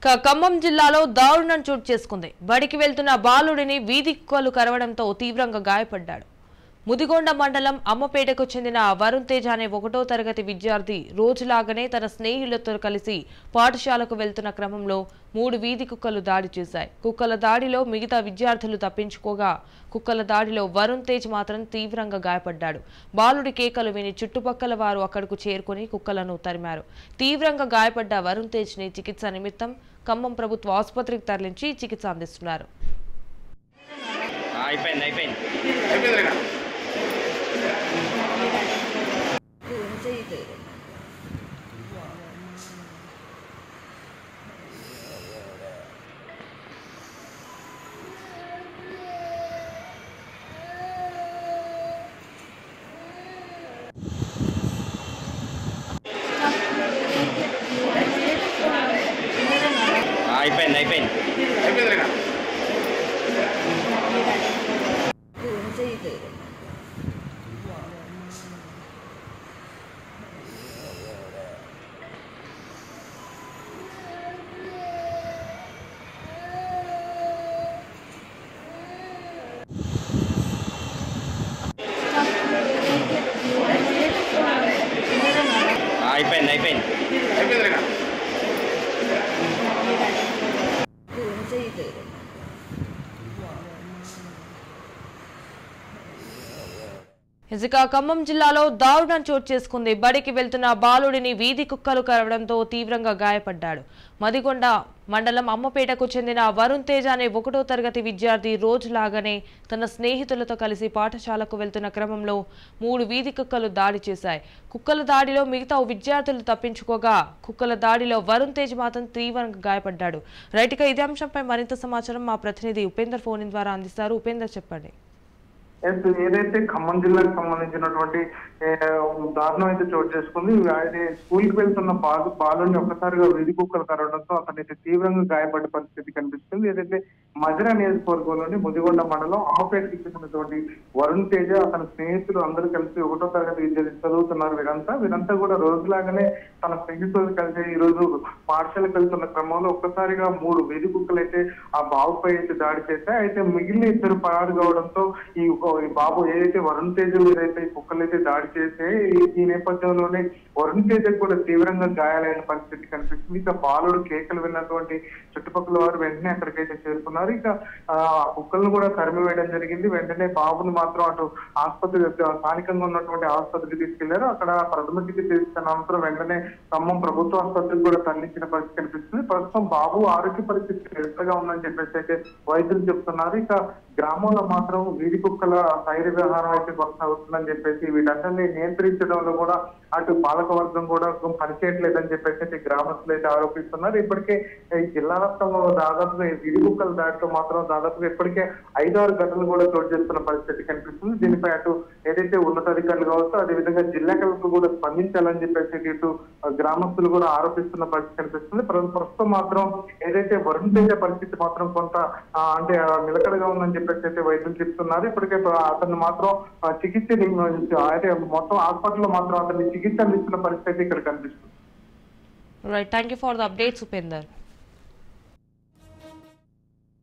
ఖమ్మం జిల్లాలో దారుణం చోటు చేసుకుంది. బడికి వెళ్తున్న బాలుడిని వీధి కుక్కలు కరవడంతో తీవ్రంగా గాయపడ్డాడు. ముదిగొండ మండలం అమ్మపేటకు చెందిన వరుణ్ తేజ్ అనే 1వ తరగతి విద్యార్థి రోజులాగానే తన స్నేహితులతో కలిసి పాఠశాలకు వెళ్తున్న క్రమంలో 3 వీధి కుక్కలు దాడి చేశాయి. కుక్కల దాడిలో మిగతా విద్యార్థులు తప్పించుకోగా కుక్కల దాడిలో వరుణ్ తేజ్ మాత్రం తీవ్రంగా గాయపడ్డాడు. బాలుడి కేకలు విని చుట్టుపక్కల వారు అక్కడకు చేరుకుని కుక్కలను తరిమారు. తీవ్రంగా గాయపడ్డ వరుణ్ తేజ్ ని చికిత్స నిమిత్తం ఖమ్మం ప్రభుత్వ ఆసుపత్రికి తరలించి చికిత్స అందిస్తున్నారు. ఖమ్మం జిల్లాలో దారుణం చోటు చేసుకుంది. బడికి వెళ్తున్న బాలుడిని వీధి కుక్కలు కరవడంతో తీవ్రంగా గాయపడ్డాడు. మదిగొండ మండలం అమ్మపేటకు చెందిన వరుణ్ తేజ్ అనే 1వ తరగతి విద్యార్థి రోజులాగానే తన స్నేహితులతో కలిసి పాఠశాలకు వెళ్తున్న క్రమంలో 3 వీధి కుక్కలు దాడి చేశాయి. కుక్కల దాడిలో మిగతా విద్యార్థులు తప్పించుకోగా కుక్కల దాడిలో వరుణ్ తేజ్ మాత్రం తీవ్రంగా గాయపడ్డాడు. రైట్గా ఇదే అంశంపై మరింత సమాచారం మా ప్రతినిధి ఉపేందర్ ఫోన్ ద్వారా అందిస్తారు. ఉపేందర్, చెప్పండి. ఏదైతే ఖమ్మం జిల్లాకు సంబంధించినటువంటి దారుణం అయితే చోటు చేసుకుంది. ఆయన స్కూల్ కి వెళ్తున్న బాలుని ఒక్కసారిగా వీధి కుక్కలు కరవడంతో అతనైతే తీవ్రంగా గాయపడ్డ పరిస్థితి కనిపిస్తుంది. ఏదైతే మజిరా నియోజకవర్గంలోని ముదిగొండ మండలం అమ్మపేటకి చెందినటువంటి వరుణ్ తేజ అతని స్నేహితులు అందరూ కలిసి 1వ తరగతి విద్య చదువుతున్నారు. వీరంతా కూడా రోజులాగానే తన స్నేహితులు కలిసి ఈ రోజు పాఠశాలకు వెళ్తున్న క్రమంలో ఒక్కసారిగా 3 వీధి కుక్కలు అయితే ఆ బాబుపై అయితే దాడి చేశాయి. అయితే మిగిలిన 2 పరారు కావడంతో ఈ బాబు ఏదైతే వరుణ్ తేజ్ మీద అయితే ఈ కుక్కలు అయితే దాడి చేస్తే ఈ నేపథ్యంలోనే వరుణ్ తేజ్ కూడా తీవ్రంగా గాయాలైన పరిస్థితి కనిపిస్తుంది. ఇక బాలుడు కేకలు విన్నటువంటి చుట్టుపక్కల వారు వెంటనే అక్కడికైతే చేరుకున్నారు. ఇక ఆ కుక్కలను కూడా తరిమి వేయడం జరిగింది. వెంటనే బాబును మాత్రం అటు ఆసుపత్రి స్థానికంగా ఉన్నటువంటి ఆసుపత్రికి తీసుకెళ్లారు. అక్కడ ప్రథమ చికిత్స తీసుకున్న అనంతరం వెంటనే ఖమ్మం ప్రభుత్వ ఆసుపత్రికి కూడా తరలించిన పరిస్థితి కనిపిస్తుంది. ప్రస్తుతం బాబు ఆరోగ్య పరిస్థితి ఎత్తగా ఉందని చెప్పేసి అయితే వైద్యులు చెప్తున్నారు. ఇక గ్రామంలో మాత్రం వీధి కుక్కల సైర వ్యవహారం అయితే కొనసాగుతుందని చెప్పేసి వీటన్నిటిని నియంత్రించడంలో కూడా అటు పాలకవర్గం కూడా పనిచేయట్లేదని చెప్పేసి అయితే గ్రామస్తులు అయితే ఆరోపిస్తున్నారు. ఇప్పటికే ఈ జిల్లా వ్యాప్తంగా దాదాపుగా వీధి కుక్కల దాటితో మాత్రం దాదాపుగా ఇప్పటికే 5-6 ఘటనలు కూడా చోటు చేస్తున్న పరిస్థితి కనిపిస్తుంది. దీనిపై అటు ఏదైతే ఉన్నతాధికారులు కావచ్చు అదేవిధంగా జిల్లా కలెక్టర్ కూడా స్పందించాలని చెప్పేసి ఇటు గ్రామస్తులు కూడా ఆరోపిస్తున్న పరిస్థితి కనిపిస్తుంది. ప్రస్తుతం మాత్రం ఏదైతే వరుణ్ తేజ పరిస్థితి మాత్రం కొంత అంటే నిలకడగా ఉందని చెప్పేసి అయితే వైద్యులు చెప్తున్నారు. ఇప్పటికే అతన్ని మాత్రం చికిత్స అయితే మొత్తం హాస్పిటల్లో మాత్రం అతన్ని చికిత్స అందిస్తున్న పరిస్థితి ఇక్కడ కనిపిస్తుంది. Right, thank you for the updates Upender.